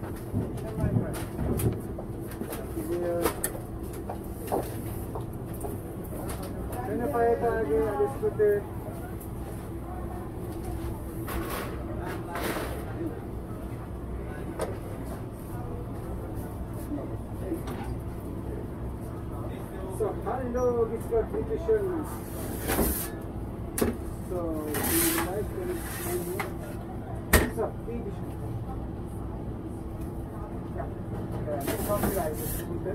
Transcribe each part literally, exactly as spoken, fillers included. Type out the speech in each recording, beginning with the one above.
So, hello, it's got nutrition. So, we like to so, nutrition. Yeah, uh, coffee rice is gluten.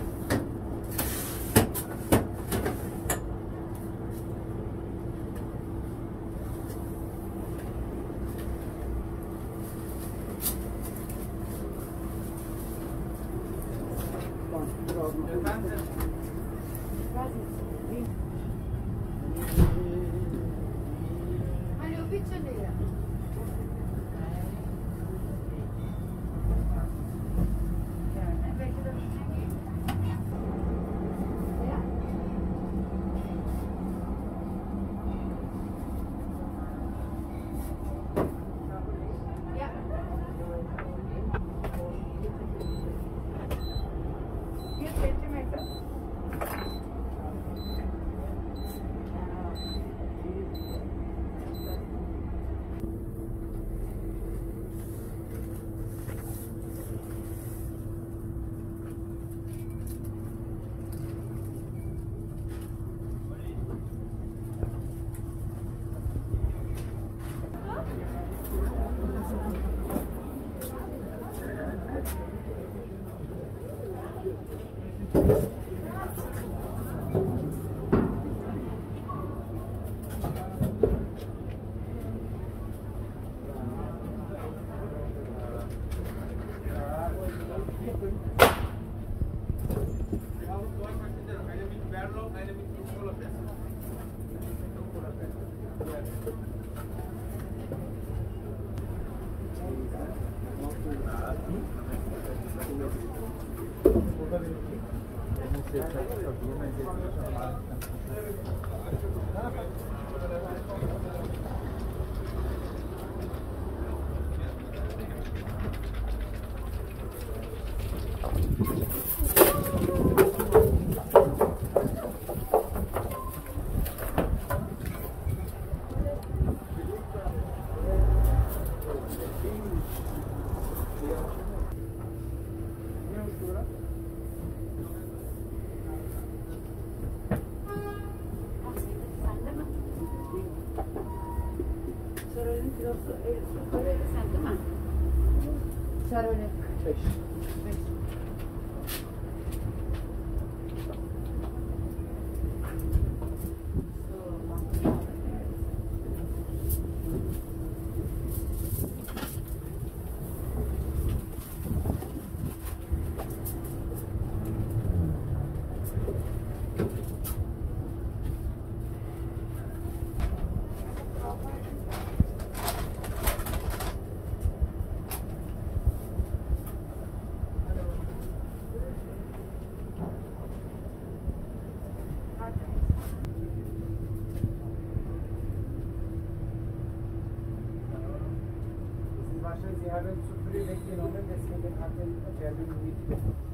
Sie haben zu früh weggenommen, deswegen hat der Chairman nicht.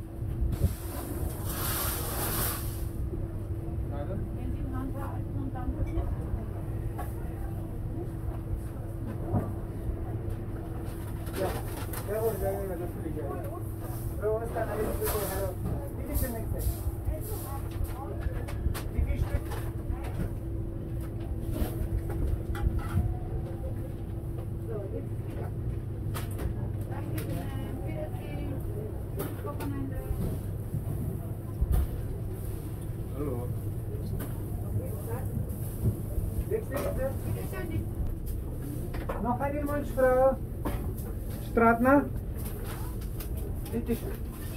Wenn Sie Hand halten und dann ja, jawohl, jawohl, natürlich, jawohl. Frau Ostan, alles Gute, hallo. Bitte schön, nächste. Wie viel Stück? So, jetzt. Hallo. Noch einen Wunsch, Frau Stratner? Bitte schön.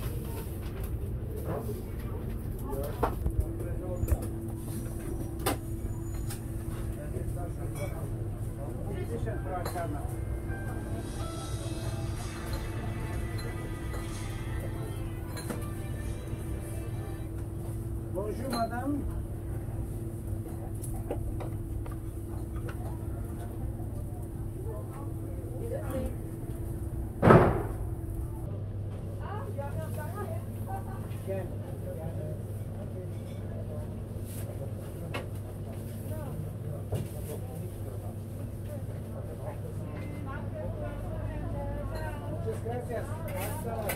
Bitte schön, Frau Stratner. Bonjour, madame. Gracias. Hasta luego.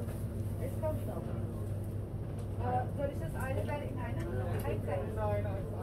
Soll ich das eine gleich in einem einkleiden? Nein, nein.